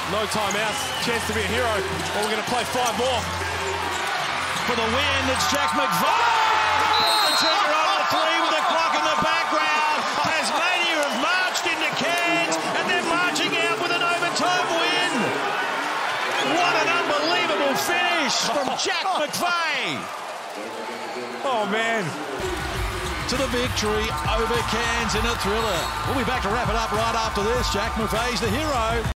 No timeouts. Chance to be a hero. Well, we're going to play 5 more. For the win, it's Jack McVeigh. The trigger on the 3 with the clock in the background. Tasmania have marched into Cairns and they're marching out with an overtime win. What an unbelievable finish from Jack McVeigh. Oh, man. To the victory over Cairns in a thriller. We'll be back to wrap it up right after this. Jack McVeigh's the hero.